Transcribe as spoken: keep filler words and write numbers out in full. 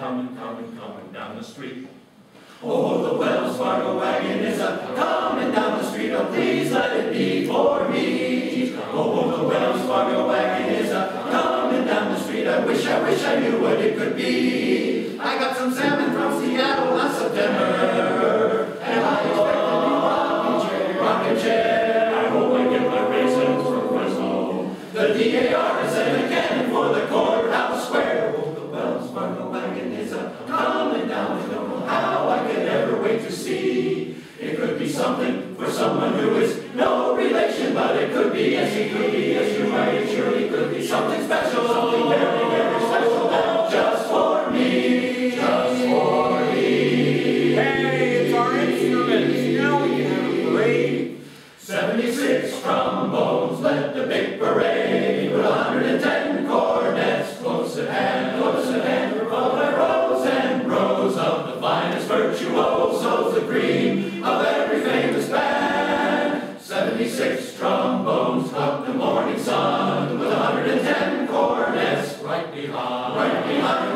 coming, coming, coming down the street. Oh, the Wells Fargo wagon is a coming down the street, oh please let it be for me. Oh, the Wells Fargo wagon is a coming down the street, I wish, I wish I knew what it could be. I got some salmon from Seattle last September, and I expect a new rocking chair, rocking chair. I hope I get my raisins from Fresno. The D A R is sent a cannon for the courthouse square. Oh, the Wells Fargo wagon is a coming down, I don't know how I could ever wait to see. It could be something for someone who is no relation, but it could be, yes it could be, yes you're right, it surely could be something special, something very, very special, now just for me, just for me. Hey, it's our instruments, now we can have a parade. seventy-six trombones led the big parade, with one hundred ten cornets close at hand, close at hand, followed by rows and rows of the finest virtuosos, the cream of every famous band. seventy-six trombones took the morning sun, with one hundred ten cornets right behind, right behind.